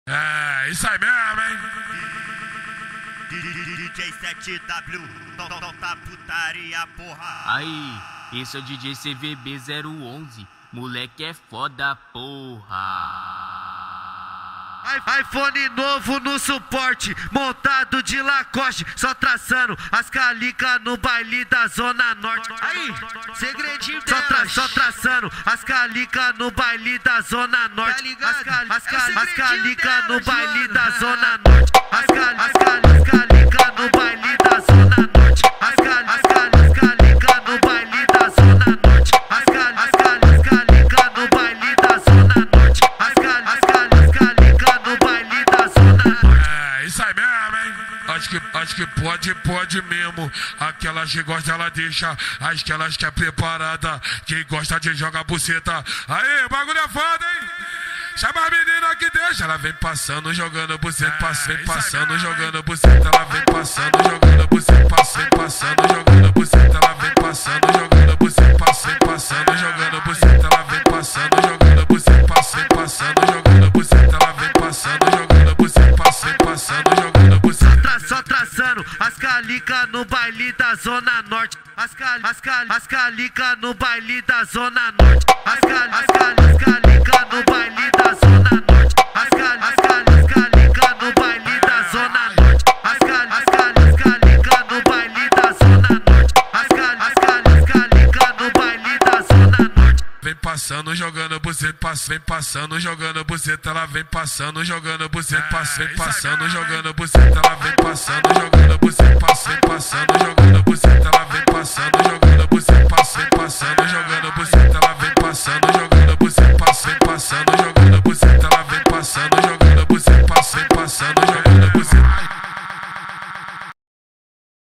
É, isso aí mesmo, hein? DJ 7W, tá putaria, porra. Aí, esse é o DJ CVB 011, moleque é foda, porra. iPhone novo no suporte, montado de Lacoste, só traçando as calicas no baile da Zona Norte. Aí, segredinho só traçando as calicas no baile da Zona Norte. Tá ligado? As calicas no baile da Zona Norte. As calicas no baile da Zona Norte. As calicas no baile da Zona Norte. As calicas no baile da Zona Norte. As calicas no baile da Zona Norte. É, isso aí mesmo, hein? Acho que pode mesmo. Aquelas que gostam, ela deixa. Aquelas que é preparada. Quem gosta de jogar buceta. Aí, o bagulho é foda, hein? Chama a menina que deixa. Ela vem passando, jogando buceta. Vem passando, jogando buceta. Ela vem passando, jogando buceta. Vem passando, jogando buceta. Ela vem passando, jogando buceta. Vem passando, jogando buceta. Ela vem passando, jogando buceta. Vem passando, jogando buceta. Ela vem passando, jogando buceta. Vem passando, jogando buceta. Só traçando as calicas no baile da Zona Norte. As calicas no baile da Zona Norte. As calicas no baile da Zona Norte. As calicas no baile da Zona Norte. As calicas no baile da Zona Norte. As calicas no baile da Zona Norte. Vem passando, jogando buceta, vem passando, jogando buceta, ela vem passando, jogando buceta, vem passando, jogando buceta, ela vem passando, jogando buceta, vem passando, jogando buceta, ela vem passando, jogando buceta, vem passando, jogando buceta, ela vem passando, jogando buceta, vem passando.